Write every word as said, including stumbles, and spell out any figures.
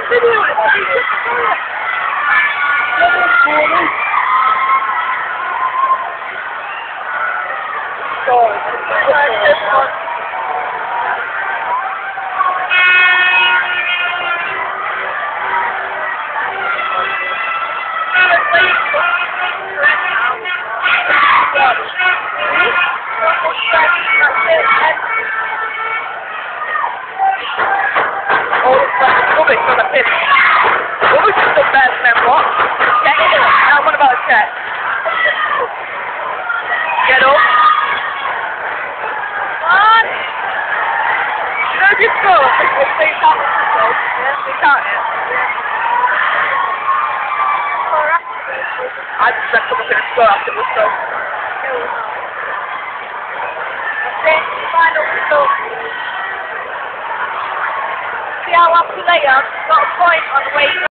video it. Sorry. Oh, it's like rubbish on the pitch. Rubbish is still better than what? Get in it. Now what about a check? Get up. What? You know if you throw it, if they can't throw, yeah, they can't it. I just left them up in a score after it was so. Then final result. See how after later, got a point on the way.